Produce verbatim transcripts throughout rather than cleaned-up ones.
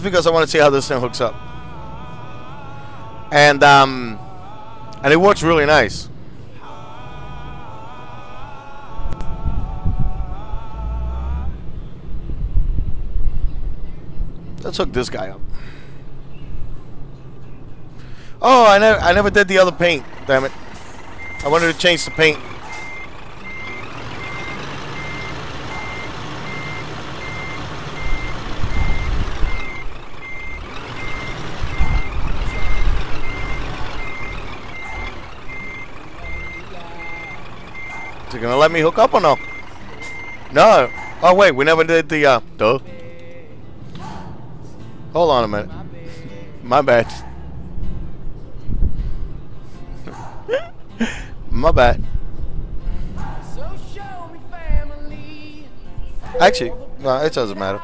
Just because I want to see how this thing hooks up. And um, and it works really nice. Let's hook this guy up. Oh, I never, I never did the other paint. Damn it! I wanted to change the paint. Is it gonna let me hook up or no? No. Oh wait, we never did the uh. Duh. Hold on a minute. My bad. My bad. Actually, no, it doesn't matter.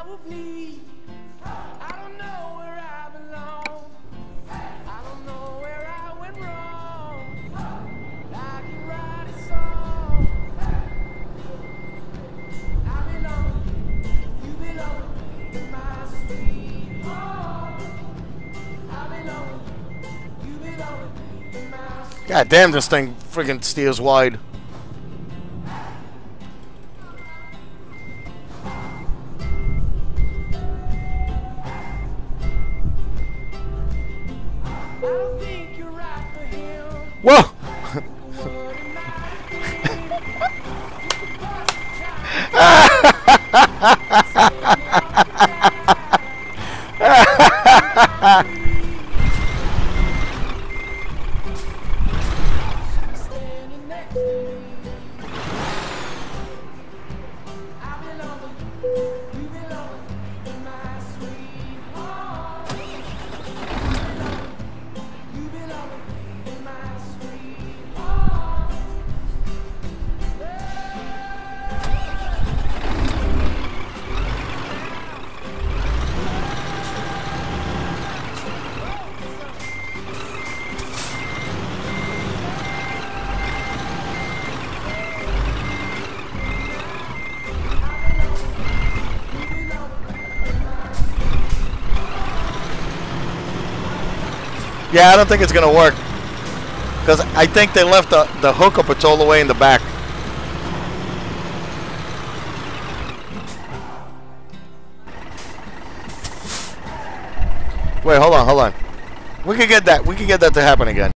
God damn, this thing friggin' steers wide. Whoa! Yeah, I don't think it's gonna work, because I think they left the, the hookup it's all the way in the back. Wait, hold on, hold on. We could get that. We could get that to happen again.